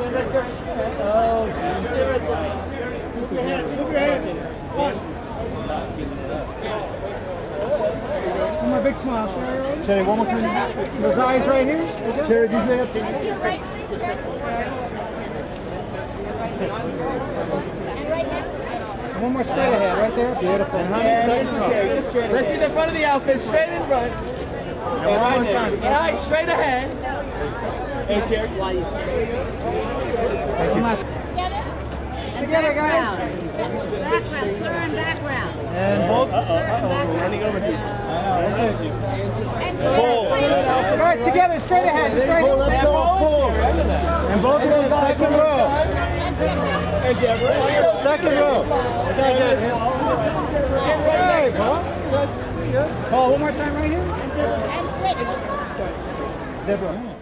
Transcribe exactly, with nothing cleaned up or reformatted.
Oh, geez. Move your hands. Move your hands. One more big smile. Cheri, one more time. Those eyes right here. Cheri, these way up. One more straight ahead, right there. Beautiful. And how many seconds? Let's see the front of the outfit, straight in front. And one more time. All right, straight ahead. Hey, Cheri. Thank you. Together, guys. Background, sir, and background. And both. Sir, and background. Running over here. Pull. Guys, together, straight ahead. Just right here. And both of them, second row. Second row. Hey, Paul. Paul, one more time right here. And straight. Deborah.